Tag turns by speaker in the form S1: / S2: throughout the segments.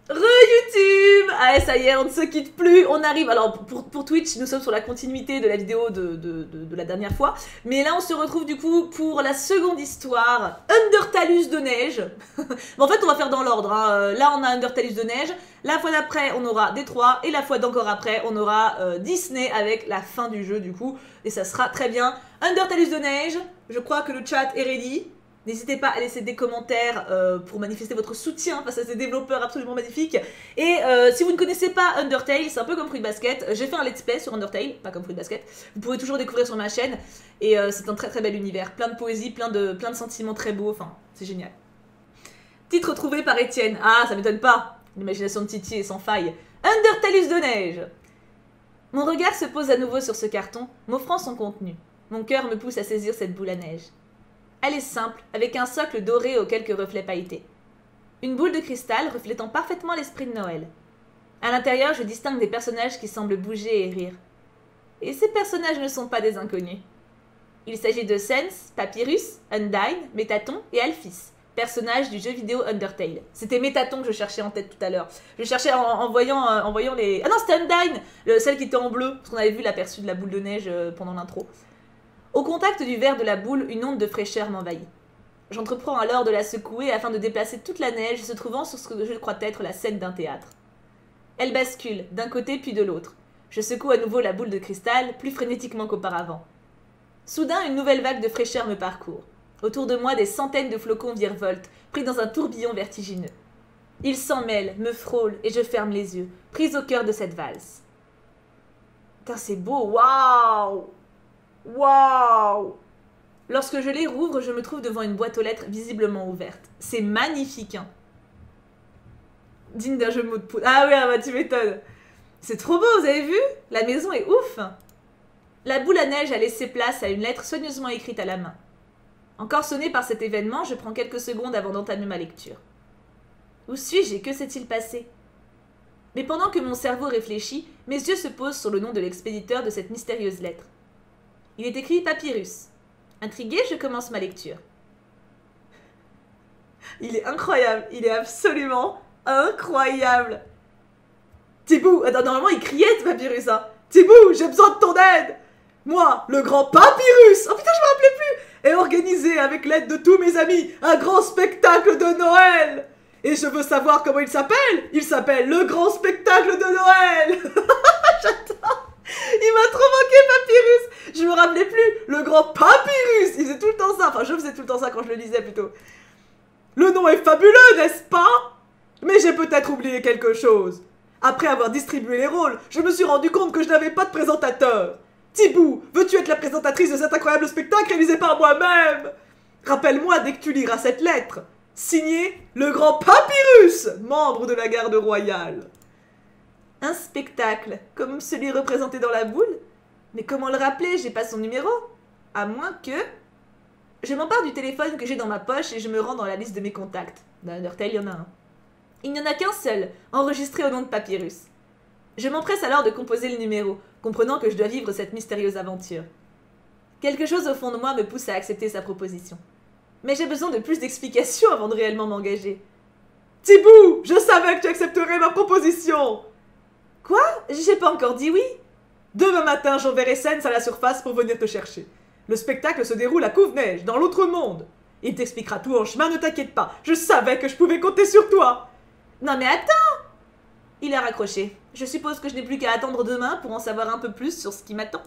S1: Re-YouTube! Ah ça y est, on ne se quitte plus, on arrive. Alors pour Twitch, nous sommes sur la continuité de la vidéo de la dernière fois. Mais là, on se retrouve du coup pour la seconde histoire, Undertalus de neige. Mais en fait, on va faire dans l'ordre. Hein. Là, on a Undertalus de neige. La fois d'après, on aura Détroit. Et la fois d'encore après, on aura Disney avec la fin du jeu du coup. Et ça sera très bien. Undertalus de neige, je crois que le chat est ready. N'hésitez pas à laisser des commentaires pour manifester votre soutien face à ces développeurs absolument magnifiques. Et si vous ne connaissez pas Undertale, c'est un peu comme Fruit Basket. J'ai fait un let's play sur Undertale, pas comme Fruit Basket. Vous pourrez toujours découvrir sur ma chaîne. Et c'est un très très bel univers. Plein de poésie, plein de sentiments très beaux. Enfin, c'est génial. Titre trouvé par Étienne. Ah, ça m'étonne pas. L'imagination de Titi est sans faille. Undertalus de neige. Mon regard se pose à nouveau sur ce carton, m'offrant son contenu. Mon cœur me pousse à saisir cette boule à neige. Elle est simple, avec un socle doré aux quelques reflets pailletés. Une boule de cristal reflétant parfaitement l'esprit de Noël. À l'intérieur, je distingue des personnages qui semblent bouger et rire. Et ces personnages ne sont pas des inconnus. Il s'agit de Sense, Papyrus, Undyne, Métaton et Alphys, personnages du jeu vidéo Undertale. C'était Métaton que je cherchais en tête tout à l'heure. Je cherchais en voyant les... Ah non, c'était Undyne, celle qui était en bleu, parce qu'on avait vu l'aperçu de la boule de neige pendant l'intro. Au contact du verre de la boule, une onde de fraîcheur m'envahit. J'entreprends alors de la secouer afin de déplacer toute la neige se trouvant sur ce que je crois être la scène d'un théâtre. Elle bascule, d'un côté puis de l'autre. Je secoue à nouveau la boule de cristal, plus frénétiquement qu'auparavant. Soudain, une nouvelle vague de fraîcheur me parcourt. Autour de moi, des centaines de flocons virevoltent, pris dans un tourbillon vertigineux. Ils s'en mêlent, me frôlent, et je ferme les yeux, prise au cœur de cette valse. Putain, c'est beau, waouh! Waouh! Lorsque je les rouvre, je me trouve devant une boîte aux lettres visiblement ouverte. C'est magnifique, hein. Digne d'un jeu de mots de poudre. Ah oui, ah bah tu m'étonnes. C'est trop beau, vous avez vu? La maison est ouf. La boule à neige a laissé place à une lettre soigneusement écrite à la main. Encore sonné par cet événement, je prends quelques secondes avant d'entamer ma lecture. Où suis-je et que s'est-il passé? Mais pendant que mon cerveau réfléchit, mes yeux se posent sur le nom de l'expéditeur de cette mystérieuse lettre. Il est écrit Papyrus. Intriguée, je commence ma lecture. Il est incroyable, il est absolument incroyable. Thibaut, normalement il criait Papyrus, hein. Thibaut, j'ai besoin de ton aide. Moi, le grand Papyrus, oh putain, je me rappelais plus, ai organisé avec l'aide de tous mes amis un grand spectacle de Noël. Et je veux savoir comment il s'appelle. Il s'appelle le grand spectacle de Noël. J'adore. Il m'a trop manqué, Papyrus. Je me rappelais plus. Le grand Papyrus. Il faisait tout le temps ça. Enfin, je faisais tout le temps ça quand je le lisais, plutôt. Le nom est fabuleux, n'est-ce pas? Mais j'ai peut-être oublié quelque chose. Après avoir distribué les rôles, je me suis rendu compte que je n'avais pas de présentateur. Thibaut, veux-tu être la présentatrice de cet incroyable spectacle réalisé par moi-même? Rappelle-moi dès que tu liras cette lettre. Signé le grand Papyrus, membre de la garde royale. Un spectacle, comme celui représenté dans la boule? Mais comment le rappeler? J'ai pas son numéro. À moins que... Je m'empare du téléphone que j'ai dans ma poche et je me rends dans la liste de mes contacts. Dans Undertale, il y en a un. Il n'y en a qu'un seul, enregistré au nom de Papyrus. Je m'empresse alors de composer le numéro, comprenant que je dois vivre cette mystérieuse aventure. Quelque chose au fond de moi me pousse à accepter sa proposition. Mais j'ai besoin de plus d'explications avant de réellement m'engager. Thibaut, je savais que tu accepterais ma proposition. Quoi? J'ai pas encore dit oui. Demain matin, j'enverrai Sense à la surface pour venir te chercher. Le spectacle se déroule à Couve-Neige, dans l'autre monde. Il t'expliquera tout en chemin, ne t'inquiète pas. Je savais que je pouvais compter sur toi. Non mais attends! Il a raccroché. Je suppose que je n'ai plus qu'à attendre demain pour en savoir un peu plus sur ce qui m'attend.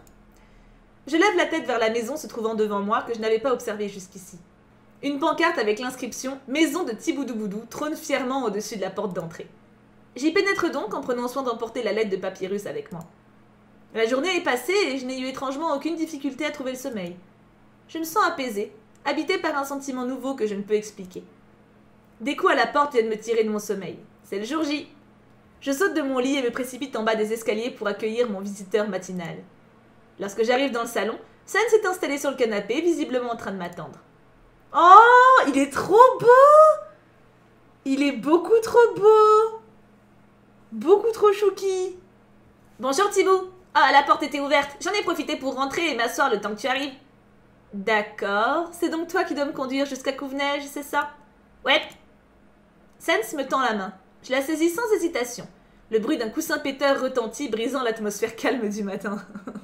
S1: Je lève la tête vers la maison se trouvant devant moi que je n'avais pas observée jusqu'ici. Une pancarte avec l'inscription « Maison de Thiboudouboudou » trône fièrement au-dessus de la porte d'entrée. J'y pénètre donc en prenant soin d'emporter la lettre de Papyrus avec moi. La journée est passée et je n'ai eu étrangement aucune difficulté à trouver le sommeil. Je me sens apaisée, habitée par un sentiment nouveau que je ne peux expliquer. Des coups à la porte viennent me tirer de mon sommeil. C'est le jour J. Je saute de mon lit et me précipite en bas des escaliers pour accueillir mon visiteur matinal. Lorsque j'arrive dans le salon, Sen s'est installé sur le canapé, visiblement en train de m'attendre. Oh, il est trop beau! Il est beaucoup trop beau! Beaucoup trop chouki! Bonjour Thibaut! Ah, la porte était ouverte. J'en ai profité pour rentrer et m'asseoir le temps que tu arrives. D'accord, c'est donc toi qui dois me conduire jusqu'à Couve-Neige, c'est ça? Ouais. Sense me tend la main. Je la saisis sans hésitation. Le bruit d'un coussin péteur retentit, brisant l'atmosphère calme du matin.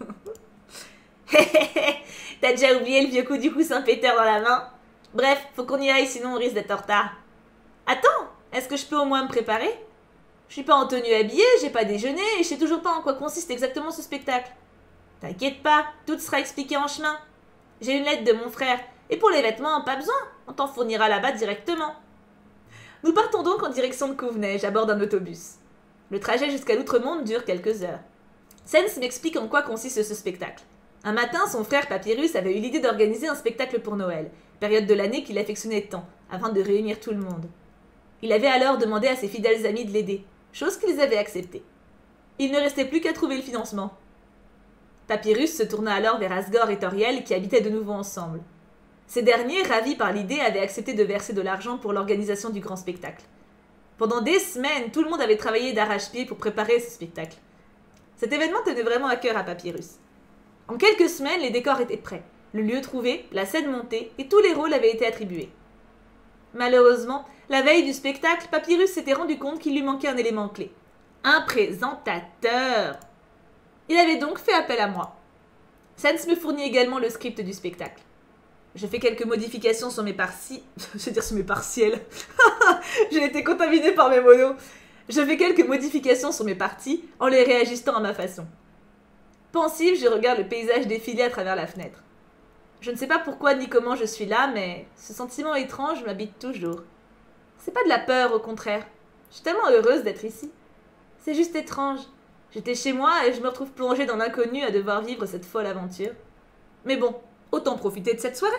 S1: T'as déjà oublié le vieux coup du coussin péteur dans la main? Bref, faut qu'on y aille, sinon on risque d'être en retard. Attends, est-ce que je peux au moins me préparer? Je suis pas en tenue habillée, j'ai pas déjeuné et je sais toujours pas en quoi consiste exactement ce spectacle. T'inquiète pas, tout sera expliqué en chemin. J'ai une lettre de mon frère, et pour les vêtements, pas besoin, on t'en fournira là-bas directement. Nous partons donc en direction de Coveney à bord d'un autobus. Le trajet jusqu'à l'outre-monde dure quelques heures. Sens m'explique en quoi consiste ce spectacle. Un matin, son frère Papyrus avait eu l'idée d'organiser un spectacle pour Noël, période de l'année qu'il affectionnait tant, afin de réunir tout le monde. Il avait alors demandé à ses fidèles amis de l'aider, chose qu'ils avaient acceptée. Il ne restait plus qu'à trouver le financement. Papyrus se tourna alors vers Asgore et Toriel qui habitaient de nouveau ensemble. Ces derniers, ravis par l'idée, avaient accepté de verser de l'argent pour l'organisation du grand spectacle. Pendant des semaines, tout le monde avait travaillé d'arrache-pied pour préparer ce spectacle. Cet événement tenait vraiment à cœur à Papyrus. En quelques semaines, les décors étaient prêts, le lieu trouvé, la scène montée, et tous les rôles avaient été attribués. Malheureusement, la veille du spectacle, Papyrus s'était rendu compte qu'il lui manquait un élément clé. Un présentateur. Il avait donc fait appel à moi. Sens me fournit également le script du spectacle. Je fais quelques modifications sur mes sur mes partiels. J'ai été contaminée par mes monos. Je fais quelques modifications sur mes parties en les réajustant à ma façon. Pensive, je regarde le paysage défiler à travers la fenêtre. Je ne sais pas pourquoi ni comment je suis là, mais ce sentiment étrange m'habite toujours. C'est pas de la peur, au contraire. Je suis tellement heureuse d'être ici. C'est juste étrange. J'étais chez moi et je me retrouve plongée dans l'inconnu à devoir vivre cette folle aventure. Mais bon, autant profiter de cette soirée.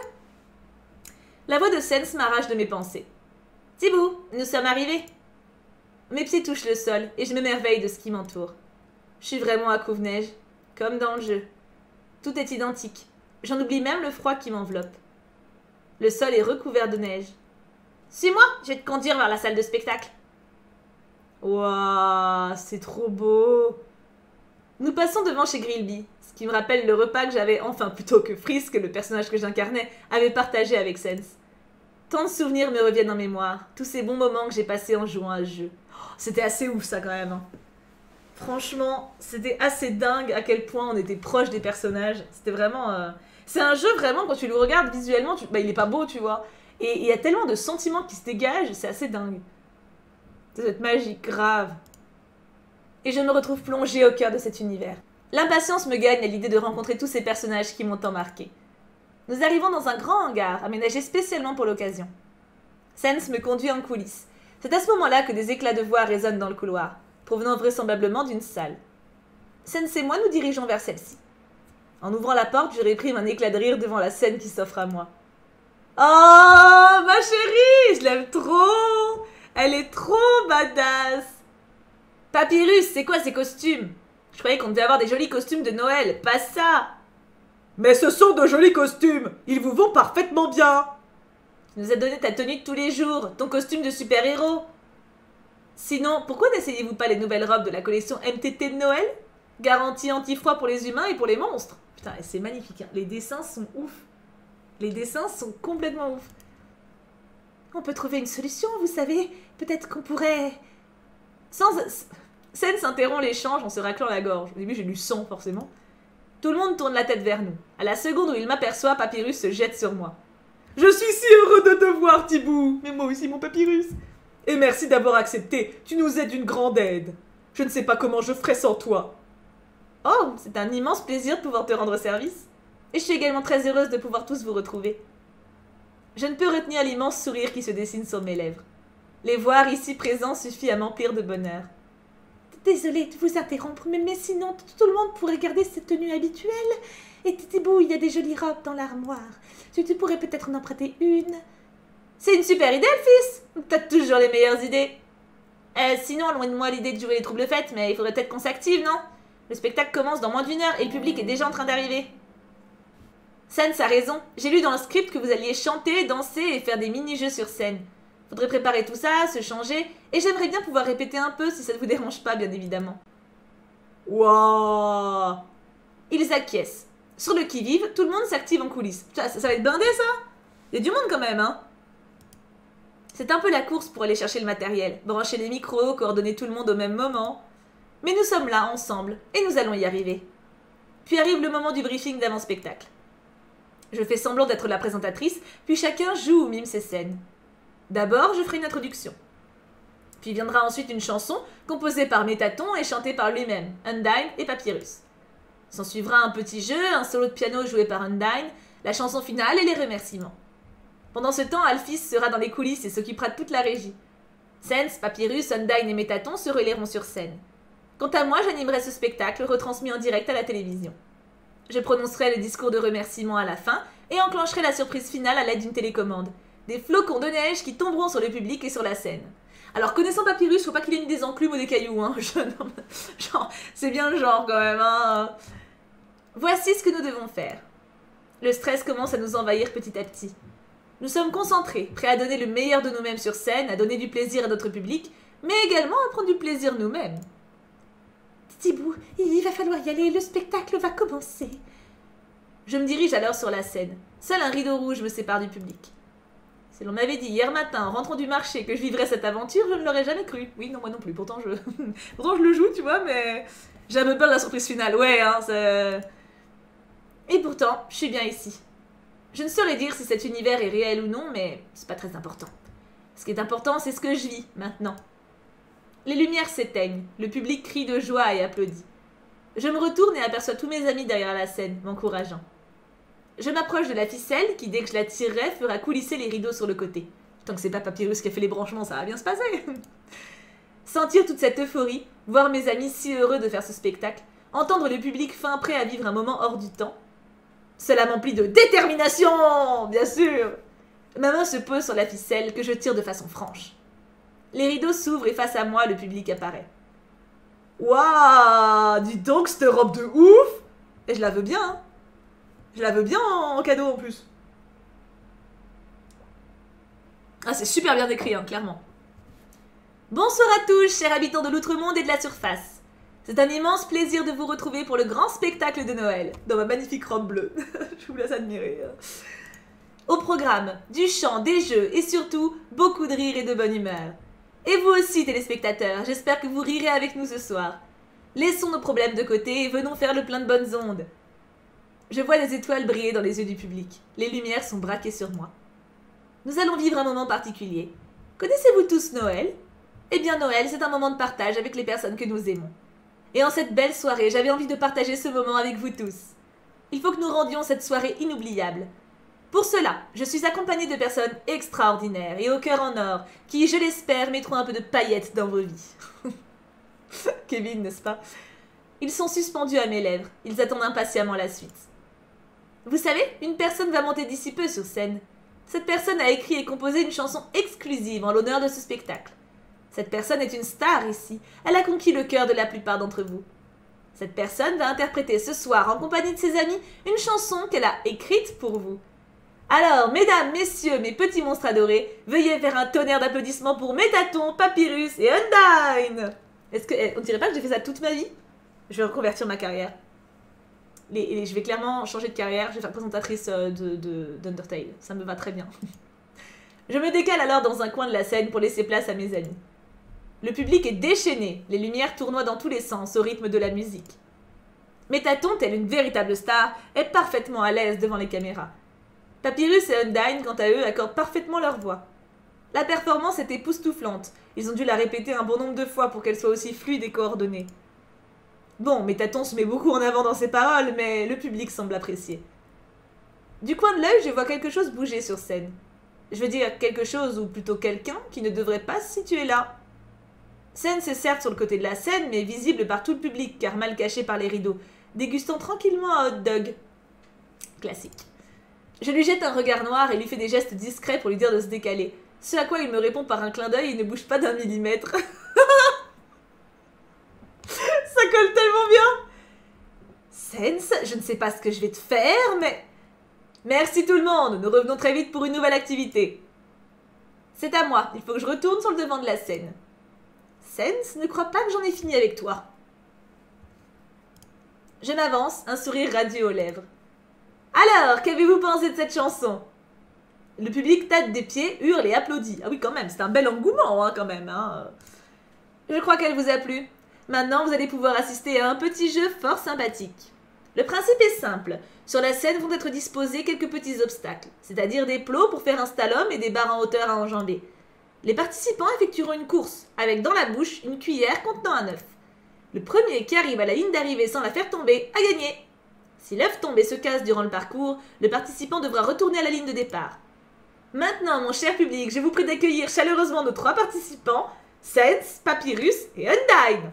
S1: La voix de Sens m'arrache de mes pensées. « Thibaut, nous sommes arrivés !» Mes pieds touchent le sol et je m'émerveille de ce qui m'entoure. Je suis vraiment à Coveney, comme dans le jeu. Tout est identique. J'en oublie même le froid qui m'enveloppe. Le sol est recouvert de neige. « Suis-moi, je vais te conduire vers la salle de spectacle. » Waouh, c'est trop beau. Nous passons devant chez Grillby, ce qui me rappelle le repas que j'avais, enfin plutôt que Frisk, le personnage que j'incarnais, avait partagé avec Sens. Tant de souvenirs me reviennent en mémoire, tous ces bons moments que j'ai passés en jouant à ce jeu. Oh, c'était assez ouf ça quand même. Hein. Franchement, c'était assez dingue à quel point on était proche des personnages. C'était vraiment... C'est un jeu vraiment, quand tu le regardes visuellement, il est pas beau, tu vois. Et il y a tellement de sentiments qui se dégagent, c'est assez dingue. Ça doit être magique, grave. Et je me retrouve plongée au cœur de cet univers. L'impatience me gagne à l'idée de rencontrer tous ces personnages qui m'ont tant marqué. Nous arrivons dans un grand hangar, aménagé spécialement pour l'occasion. Sens me conduit en coulisses. C'est à ce moment-là que des éclats de voix résonnent dans le couloir, provenant vraisemblablement d'une salle. Sens et moi nous dirigeons vers celle-ci. En ouvrant la porte, je réprime un éclat de rire devant la scène qui s'offre à moi. Oh, ma chérie, je l'aime trop! Elle est trop badass! Papyrus, c'est quoi ces costumes? Je croyais qu'on devait avoir des jolis costumes de Noël, pas ça! Mais ce sont de jolis costumes! Ils vous vont parfaitement bien! Tu nous as donné ta tenue de tous les jours, ton costume de super-héros. Sinon, pourquoi n'essayez-vous pas les nouvelles robes de la collection MTT de Noël? Garantie anti-froid pour les humains et pour les monstres. Putain, c'est magnifique, hein. Les dessins sont ouf. Les dessins sont complètement ouf. On peut trouver une solution, vous savez. Peut-être qu'on pourrait... Sens interrompt l'échange en se raclant la gorge. Au début, j'ai lu sang, forcément. Tout le monde tourne la tête vers nous. À la seconde où il m'aperçoit, Papyrus se jette sur moi. « Je suis si heureux de te voir, Thibaut. Mais moi aussi, mon Papyrus. Et merci d'avoir accepté. Tu nous es d'une grande aide. Je ne sais pas comment je ferais sans toi. » Oh, c'est un immense plaisir de pouvoir te rendre service. Et je suis également très heureuse de pouvoir tous vous retrouver. Je ne peux retenir l'immense sourire qui se dessine sur mes lèvres. Les voir ici présents suffit à m'emplir de bonheur. Désolée de vous interrompre, mais sinon, tout le monde pourrait garder cette tenue habituelle. Et Thibaut, il y a des jolies robes dans l'armoire. Tu pourrais peut-être en emprunter une. C'est une super idée, le fils. T'as toujours les meilleures idées. Sinon, loin de moi l'idée de jouer les troubles fêtes, mais il faudrait peut-être qu'on s'active, non? Le spectacle commence dans moins d'1 heure et le public est déjà en train d'arriver. Sens a raison. J'ai lu dans le script que vous alliez chanter, danser et faire des mini-jeux sur scène. Faudrait préparer tout ça, se changer, et j'aimerais bien pouvoir répéter un peu si ça ne vous dérange pas, bien évidemment. Wouah! Ils acquiescent. Sur le qui-vive, tout le monde s'active en coulisses. Ça va être blindé, ça? Il y a du monde quand même, hein? C'est un peu la course pour aller chercher le matériel, brancher les micros, coordonner tout le monde au même moment. Mais nous sommes là, ensemble, et nous allons y arriver. Puis arrive le moment du briefing d'avant-spectacle. Je fais semblant d'être la présentatrice, puis chacun joue ou mime ses scènes. D'abord, je ferai une introduction. Puis viendra ensuite une chanson, composée par Métaton et chantée par lui-même, Undyne et Papyrus. S'en suivra un petit jeu, un solo de piano joué par Undyne, la chanson finale et les remerciements. Pendant ce temps, Alphys sera dans les coulisses et s'occupera de toute la régie. Sens, Papyrus, Undyne et Métaton se relayeront sur scène. Quant à moi, j'animerai ce spectacle retransmis en direct à la télévision. Je prononcerai le discours de remerciement à la fin et enclencherai la surprise finale à l'aide d'une télécommande. Des flocons de neige qui tomberont sur le public et sur la scène. Alors, connaissant Papyrus, faut pas qu'il ait mis des enclumes ou des cailloux, hein. Genre, c'est bien le genre quand même, hein. Voici ce que nous devons faire. Le stress commence à nous envahir petit à petit. Nous sommes concentrés, prêts à donner le meilleur de nous-mêmes sur scène, à donner du plaisir à notre public, mais également à prendre du plaisir nous-mêmes. Titibou, il va falloir y aller, le spectacle va commencer. Je me dirige alors sur la scène. Seul un rideau rouge me sépare du public. Si l'on m'avait dit hier matin, en rentrant du marché, que je vivrais cette aventure, je ne l'aurais jamais cru. Oui, non, moi non plus, pourtant je le joue, tu vois, mais j'ai un peu peur de la surprise finale. Ouais, hein, c'est... Et pourtant, je suis bien ici. Je ne saurais dire si cet univers est réel ou non, mais c'est pas très important. Ce qui est important, c'est ce que je vis, maintenant. Les lumières s'éteignent, le public crie de joie et applaudit. Je me retourne et aperçois tous mes amis derrière la scène, m'encourageant. Je m'approche de la ficelle qui, dès que je la tirerai, fera coulisser les rideaux sur le côté. Tant que c'est pas Papyrus qui a fait les branchements, ça va bien se passer. Sentir toute cette euphorie, voir mes amis si heureux de faire ce spectacle, entendre le public fin prêt à vivre un moment hors du temps, cela m'emplit de détermination, bien sûr. Ma main se pose sur la ficelle que je tire de façon franche. Les rideaux s'ouvrent et face à moi, le public apparaît. Waouh, dis donc, cette robe de ouf. Et je la veux bien, hein. Je la veux bien en cadeau en plus. Ah, c'est super bien décrit, hein, clairement. Bonsoir à tous, chers habitants de l'Outre-Monde et de la Surface. C'est un immense plaisir de vous retrouver pour le grand spectacle de Noël, dans ma magnifique robe bleue. Je vous laisse admirer. Au programme, du chant, des jeux et surtout, beaucoup de rire et de bonne humeur. Et vous aussi, téléspectateurs, j'espère que vous rirez avec nous ce soir. Laissons nos problèmes de côté et venons faire le plein de bonnes ondes. Je vois des étoiles briller dans les yeux du public. Les lumières sont braquées sur moi. Nous allons vivre un moment particulier. Connaissez-vous tous Noël? Eh bien Noël, c'est un moment de partage avec les personnes que nous aimons. Et en cette belle soirée, j'avais envie de partager ce moment avec vous tous. Il faut que nous rendions cette soirée inoubliable. Pour cela, je suis accompagnée de personnes extraordinaires et au cœur en or, qui, je l'espère, mettront un peu de paillettes dans vos vies. Kevin, n'est-ce pas? Ils sont suspendus à mes lèvres. Ils attendent impatiemment la suite. Vous savez, une personne va monter d'ici peu sur scène. Cette personne a écrit et composé une chanson exclusive en l'honneur de ce spectacle. Cette personne est une star ici. Elle a conquis le cœur de la plupart d'entre vous. Cette personne va interpréter ce soir, en compagnie de ses amis, une chanson qu'elle a écrite pour vous. Alors, mesdames, messieurs, mes petits monstres adorés, veuillez faire un tonnerre d'applaudissements pour Métaton, Papyrus et Undyne. Est-ce que... On dirait pas que j'ai fait ça toute ma vie? Je vais reconvertir ma carrière. Je vais clairement changer de carrière, je vais faire présentatrice d'Undertale. Ça me va très bien. Je me décale alors dans un coin de la scène pour laisser place à mes amis. Le public est déchaîné, les lumières tournoient dans tous les sens au rythme de la musique. Métaton, telle une véritable star, est parfaitement à l'aise devant les caméras. Papyrus et Undyne, quant à eux, accordent parfaitement leur voix. La performance est époustouflante. Ils ont dû la répéter un bon nombre de fois pour qu'elle soit aussi fluide et coordonnée. Bon, Métaton se met beaucoup en avant dans ses paroles, mais le public semble apprécier. Du coin de l'œil, je vois quelque chose bouger sur scène. Je veux dire quelque chose, ou plutôt quelqu'un, qui ne devrait pas se situer là. Sens est certes sur le côté de la scène, mais visible par tout le public, car mal caché par les rideaux, dégustant tranquillement un hot dog. Classique. Je lui jette un regard noir et lui fais des gestes discrets pour lui dire de se décaler. Ce à quoi il me répond par un clin d'œil et ne bouge pas d'un millimètre. Ça colle tellement bien. Sens, je ne sais pas ce que je vais te faire, mais... Merci tout le monde, nous revenons très vite pour une nouvelle activité. C'est à moi, il faut que je retourne sur le devant de la scène. Sens, ne crois pas que j'en ai fini avec toi. Je m'avance, un sourire radieux aux lèvres. Alors, qu'avez-vous pensé de cette chanson? Le public tâte des pieds, hurle et applaudit. Ah oui, quand même, c'est un bel engouement, hein, quand même. Hein. Je crois qu'elle vous a plu. Maintenant, vous allez pouvoir assister à un petit jeu fort sympathique. Le principe est simple. Sur la scène vont être disposés quelques petits obstacles, c'est-à-dire des plots pour faire un slalom et des barres en hauteur à enjamber. Les participants effectueront une course, avec dans la bouche une cuillère contenant un œuf. Le premier qui arrive à la ligne d'arrivée sans la faire tomber a gagné. Si l'œuf tombe et se casse durant le parcours, le participant devra retourner à la ligne de départ. Maintenant, mon cher public, je vous prie d'accueillir chaleureusement nos 3 participants, Sense, Papyrus et Undyne.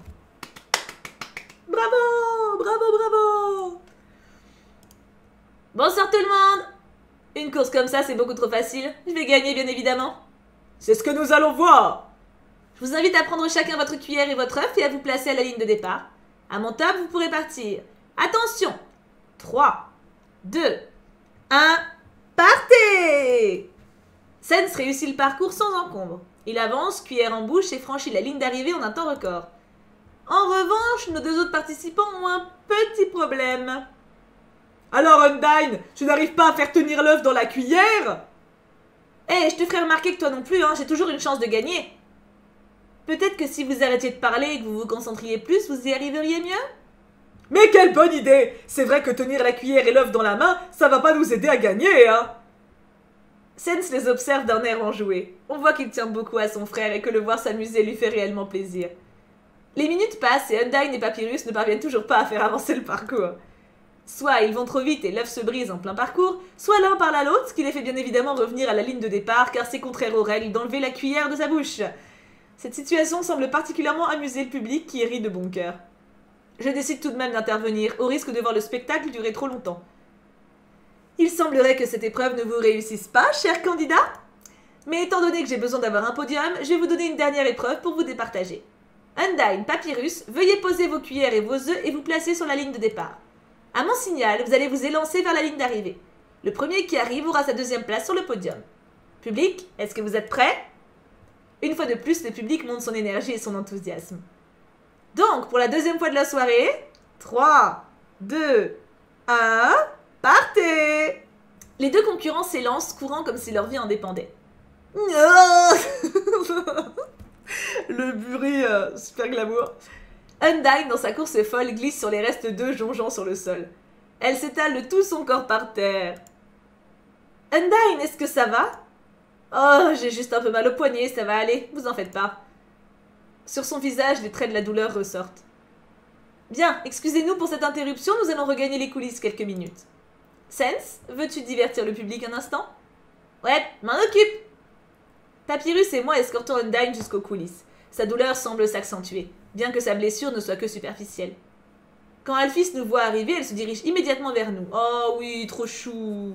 S1: Bravo, bravo, bravo. Bonsoir tout le monde. Une course comme ça, c'est beaucoup trop facile. Je vais gagner, bien évidemment. C'est ce que nous allons voir. Je vous invite à prendre chacun votre cuillère et votre œuf et à vous placer à la ligne de départ. À mon top, vous pourrez partir. Attention. 3, 2, 1, partez! Sense réussit le parcours sans encombre. Il avance, cuillère en bouche et franchit la ligne d'arrivée en un temps record. En revanche, nos 2 autres participants ont un petit problème. Alors Undyne, tu n'arrives pas à faire tenir l'œuf dans la cuillère? Eh, je te ferai remarquer que toi non plus, hein, j'ai toujours une chance de gagner. Peut-être que si vous arrêtiez de parler et que vous vous concentriez plus, vous y arriveriez mieux? Mais quelle bonne idée! C'est vrai que tenir la cuillère et l'œuf dans la main, ça va pas nous aider à gagner, hein? Sense les observe d'un air enjoué. On voit qu'il tient beaucoup à son frère et que le voir s'amuser lui fait réellement plaisir. Les minutes passent et Undyne et Papyrus ne parviennent toujours pas à faire avancer le parcours. Soit ils vont trop vite et l'œuf se brise en plein parcours, soit l'un parle à l'autre, ce qui les fait bien évidemment revenir à la ligne de départ car c'est contraire aux règles d'enlever la cuillère de sa bouche. Cette situation semble particulièrement amuser le public qui rit de bon cœur. Je décide tout de même d'intervenir, au risque de voir le spectacle durer trop longtemps. Il semblerait que cette épreuve ne vous réussisse pas, chers candidats. Mais étant donné que j'ai besoin d'avoir un podium, je vais vous donner une dernière épreuve pour vous départager. Undyne, Papyrus, veuillez poser vos cuillères et vos œufs et vous placer sur la ligne de départ. À mon signal, vous allez vous élancer vers la ligne d'arrivée. Le premier qui arrive aura sa 2e place sur le podium. Public, est-ce que vous êtes prêts? Une fois de plus, le public montre son énergie et son enthousiasme. Donc, pour la 2e fois de la soirée, 3, 2, 1, partez! Les 2 concurrents s'élancent, courant comme si leur vie en dépendait. Le bruit super glamour. Undyne, dans sa course folle, glisse sur les restes d'œufs jongeant sur le sol. Elle s'étale de tout son corps par terre. Undyne, est-ce que ça va? Oh, j'ai juste un peu mal au poignet, ça va aller, vous en faites pas. Sur son visage, les traits de la douleur ressortent. Bien, excusez-nous pour cette interruption, nous allons regagner les coulisses quelques minutes. Sense, veux-tu divertir le public un instant? Ouais, m'en occupe. Papyrus et moi escortons Undyne jusqu'aux coulisses. Sa douleur semble s'accentuer, bien que sa blessure ne soit que superficielle. Quand Alphys nous voit arriver, elle se dirige immédiatement vers nous. Oh oui, trop chou.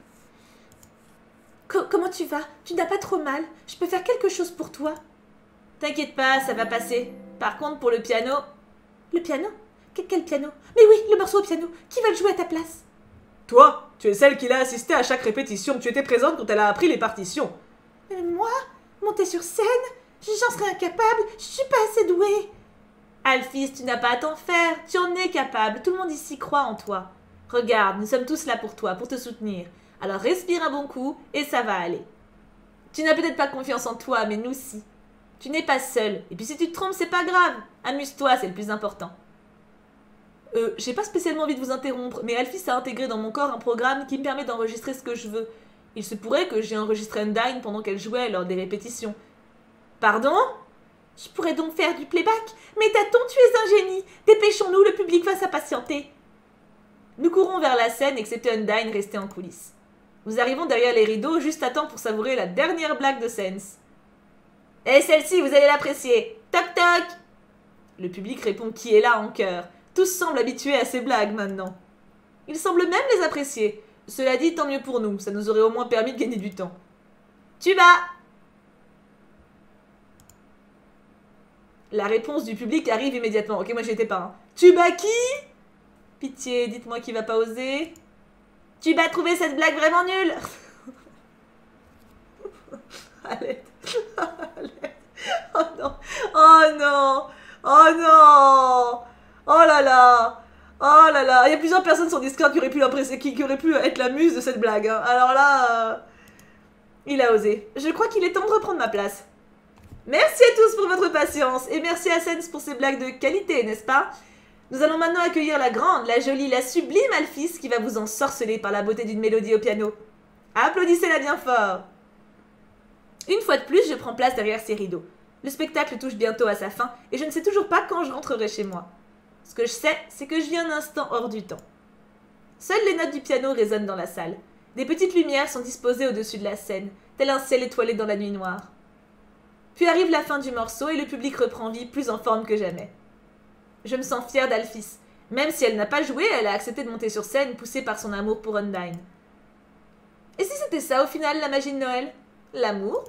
S1: Comment tu vas? Tu n'as pas trop mal? Je peux faire quelque chose pour toi? T'inquiète pas, ça va passer. Par contre, pour le piano... Le piano? Quel piano? Mais oui, le morceau au piano. Qui va le jouer à ta place? Toi, tu es celle qui l'a assisté à chaque répétition. Tu étais présente quand elle a appris les partitions. Moi? Monter sur scène? J'en serais incapable. Je suis pas assez douée. Alphys, tu n'as pas à t'en faire. Tu en es capable. Tout le monde ici croit en toi. Regarde, nous sommes tous là pour toi, pour te soutenir. Alors respire un bon coup et ça va aller. Tu n'as peut-être pas confiance en toi, mais nous si. Tu n'es pas seule. Et puis si tu te trompes, c'est pas grave. Amuse-toi, c'est le plus important. J'ai pas spécialement envie de vous interrompre, mais Alphys a intégré dans mon corps un programme qui me permet d'enregistrer ce que je veux. Il se pourrait que j'ai enregistré Undyne pendant qu'elle jouait lors des répétitions. Pardon? Je pourrais donc faire du playback? Mais Taton, tu es un génie! Dépêchons-nous, le public va s'impatienter. Nous courons vers la scène, excepté Undyne restée en coulisses. Nous arrivons derrière les rideaux, juste à temps pour savourer la dernière blague de Sense. Et celle-ci, vous allez l'apprécier. Toc toc! Le public répond qui est là en chœur. Tous semblent habitués à ces blagues maintenant. Ils semblent même les apprécier. Cela dit, tant mieux pour nous, ça nous aurait au moins permis de gagner du temps. Tuba! La réponse du public arrive immédiatement. Ok, moi j'y étais pas. Hein. Tuba qui? Pitié, dites-moi qui va pas oser. Tuba trouvé cette blague vraiment nulle. Allez. Oh non. Oh non. Oh non. Oh là là. Oh là là. Il y a plusieurs personnes sur Discord qui auraient pu être la muse de cette blague. Hein. Alors là... Il a osé. Je crois qu'il est temps de reprendre ma place. Merci à tous pour votre patience, et merci à Sens pour ses blagues de qualité, n'est-ce pas? Nous allons maintenant accueillir la grande, la jolie, la sublime Alphys qui va vous ensorceler par la beauté d'une mélodie au piano. Applaudissez-la bien fort. Une fois de plus, je prends place derrière ces rideaux. Le spectacle touche bientôt à sa fin, et je ne sais toujours pas quand je rentrerai chez moi. Ce que je sais, c'est que je vis un instant hors du temps. Seules les notes du piano résonnent dans la salle. Des petites lumières sont disposées au-dessus de la scène, tel un ciel étoilé dans la nuit noire. Puis arrive la fin du morceau et le public reprend vie plus en forme que jamais. Je me sens fière d'Alphys. Même si elle n'a pas joué, elle a accepté de monter sur scène, poussée par son amour pour Undyne. Et si c'était ça au final, la magie de Noël? L'amour?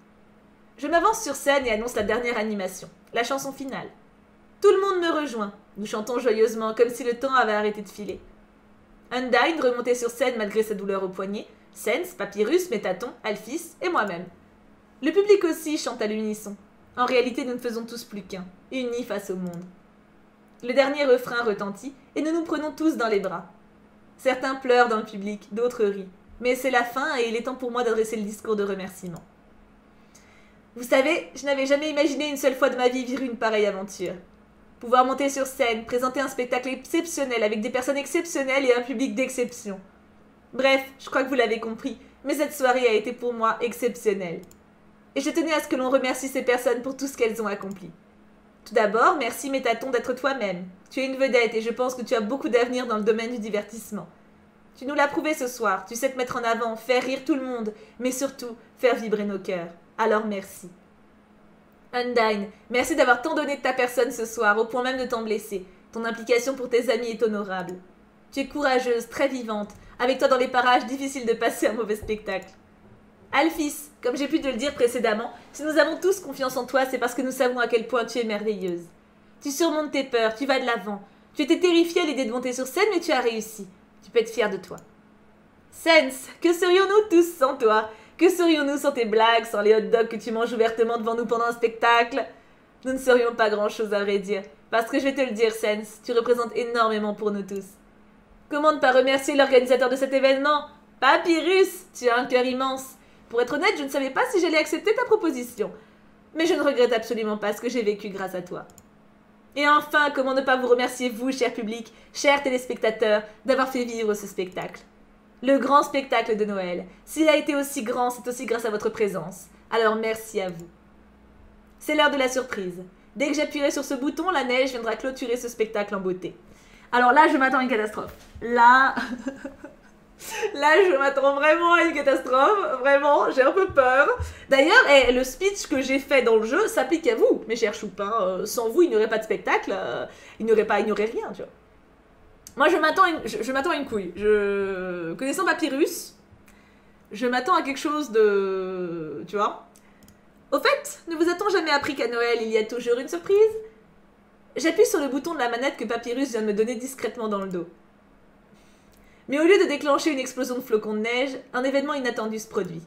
S1: Je m'avance sur scène et annonce la dernière animation, la chanson finale. Tout le monde me rejoint. Nous chantons joyeusement, comme si le temps avait arrêté de filer. Undyne remontait sur scène malgré sa douleur au poignet, Sens, Papyrus, Métaton, Alphys et moi-même. Le public aussi chante à l'unisson. En réalité, nous ne faisons tous plus qu'un, unis face au monde. Le dernier refrain retentit et nous nous prenons tous dans les bras. Certains pleurent dans le public, d'autres rient. Mais c'est la fin et il est temps pour moi d'adresser le discours de remerciement. Vous savez, je n'avais jamais imaginé une seule fois de ma vie vivre une pareille aventure. Pouvoir monter sur scène, présenter un spectacle exceptionnel avec des personnes exceptionnelles et un public d'exception. Bref, je crois que vous l'avez compris, mais cette soirée a été pour moi exceptionnelle. Et je tenais à ce que l'on remercie ces personnes pour tout ce qu'elles ont accompli. Tout d'abord, merci Métaton d'être toi-même. Tu es une vedette et je pense que tu as beaucoup d'avenir dans le domaine du divertissement. Tu nous l'as prouvé ce soir, tu sais te mettre en avant, faire rire tout le monde, mais surtout faire vibrer nos cœurs. Alors merci. Undyne, merci d'avoir tant donné de ta personne ce soir, au point même de t'en blesser. Ton implication pour tes amis est honorable. Tu es courageuse, très vivante. Avec toi dans les parages, difficile de passer un mauvais spectacle. Alphys, comme j'ai pu te le dire précédemment, si nous avons tous confiance en toi, c'est parce que nous savons à quel point tu es merveilleuse. Tu surmontes tes peurs, tu vas de l'avant. Tu étais terrifiée à l'idée de monter sur scène, mais tu as réussi. Tu peux être fière de toi. Sens, que serions-nous tous sans toi? Que serions-nous sans tes blagues, sans les hot dogs que tu manges ouvertement devant nous pendant un spectacle? Nous ne serions pas grand-chose à vrai dire. Parce que je vais te le dire, Sens, tu représentes énormément pour nous tous. Comment ne pas remercier l'organisateur de cet événement? Papyrus, tu as un cœur immense. Pour être honnête, je ne savais pas si j'allais accepter ta proposition. Mais je ne regrette absolument pas ce que j'ai vécu grâce à toi. Et enfin, comment ne pas vous remercier vous, cher public, chers téléspectateurs, d'avoir fait vivre ce spectacle. Le grand spectacle de Noël. S'il a été aussi grand, c'est aussi grâce à votre présence. Alors merci à vous. C'est l'heure de la surprise. Dès que j'appuierai sur ce bouton, la neige viendra clôturer ce spectacle en beauté. Alors là, je m'attends à une catastrophe. Là, je m'attends vraiment à une catastrophe. Vraiment, j'ai un peu peur. D'ailleurs, le speech que j'ai fait dans le jeu s'applique à vous, mes chers choupins. Sans vous, il n'y aurait pas de spectacle. Il n'y aurait rien, tu vois. Moi, je m'attends à une couille. Connaissant Papyrus, je m'attends à quelque chose de... Tu vois. Au fait, ne vous a-t-on jamais appris qu'à Noël, il y a toujours une surprise? J'appuie sur le bouton de la manette que Papyrus vient de me donner discrètement dans le dos. Mais au lieu de déclencher une explosion de flocons de neige, un événement inattendu se produit.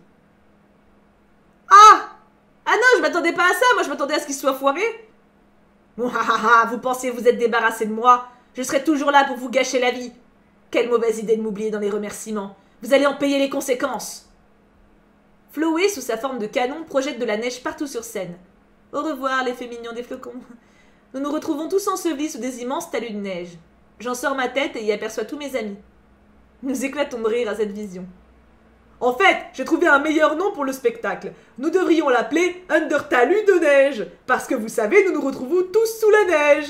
S1: Ah! Ah non, je m'attendais pas à ça, moi je m'attendais à ce qu'il soit foiré. Mouhahaha, vous pensiez vous êtes débarrassé de moi? Je serai toujours là pour vous gâcher la vie. Quelle mauvaise idée de m'oublier dans les remerciements. Vous allez en payer les conséquences. Flowey, sous sa forme de canon, projette de la neige partout sur scène. Au revoir, l'effet mignon des flocons. Nous nous retrouvons tous ensevelis sous des immenses talus de neige. J'en sors ma tête et y aperçois tous mes amis. Nous éclatons de rire à cette vision. En fait, j'ai trouvé un meilleur nom pour le spectacle. Nous devrions l'appeler Under Talus de neige. Parce que vous savez, nous nous retrouvons tous sous la neige.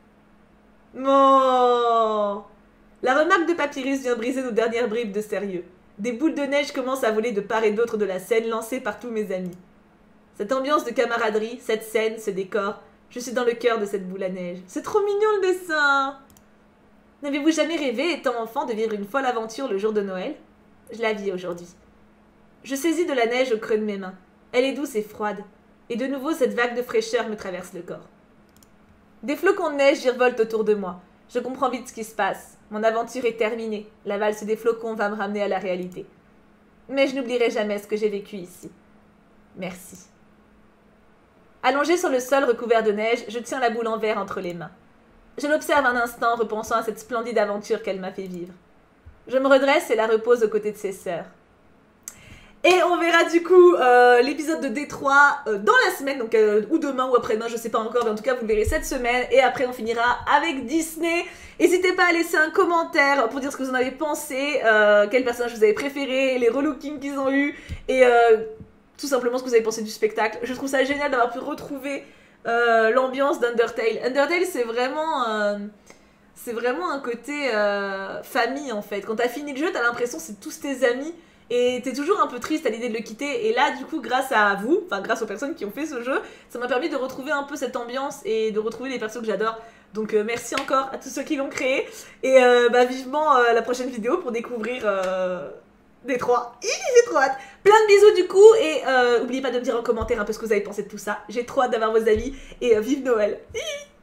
S1: Oh. La remarque de Papyrus vient briser nos dernières bribes de sérieux. Des boules de neige commencent à voler de part et d'autre de la scène lancée par tous mes amis. Cette ambiance de camaraderie, cette scène, ce décor, je suis dans le cœur de cette boule à neige. C'est trop mignon le dessin. N'avez-vous jamais rêvé, étant enfant, de vivre une folle aventure le jour de Noël? Je la vis aujourd'hui. Je saisis de la neige au creux de mes mains. Elle est douce et froide. Et de nouveau, cette vague de fraîcheur me traverse le corps. Des flocons de neige virevoltent autour de moi. Je comprends vite ce qui se passe. Mon aventure est terminée. La valse des flocons va me ramener à la réalité. Mais je n'oublierai jamais ce que j'ai vécu ici. Merci. Allongée sur le sol recouvert de neige, je tiens la boule en verre entre les mains. Je l'observe un instant, repensant à cette splendide aventure qu'elle m'a fait vivre. Je me redresse et la repose aux côtés de ses sœurs. Et on verra du coup l'épisode de Détroit dans la semaine, donc ou demain ou après-demain, je sais pas encore, mais en tout cas vous le verrez cette semaine. Et après on finira avec Disney. N'hésitez pas à laisser un commentaire pour dire ce que vous en avez pensé, quel personnage vous avez préféré, les relookings qu'ils ont eu, et tout simplement ce que vous avez pensé du spectacle. Je trouve ça génial d'avoir pu retrouver l'ambiance d'Undertale. Undertale c'est vraiment un côté famille en fait. Quand t'as fini le jeu, t'as l'impression que c'est tous tes amis. Et t'es toujours un peu triste à l'idée de le quitter. Et là, du coup, grâce à vous, enfin grâce aux personnes qui ont fait ce jeu, ça m'a permis de retrouver un peu cette ambiance et de retrouver les persos que j'adore. Donc merci encore à tous ceux qui l'ont créé. Et vivement la prochaine vidéo pour découvrir Détroit. J'ai trop hâte. Plein de bisous du coup. Et n'oubliez pas de me dire en commentaire un peu ce que vous avez pensé de tout ça. J'ai trop hâte d'avoir vos avis. Et vive Noël.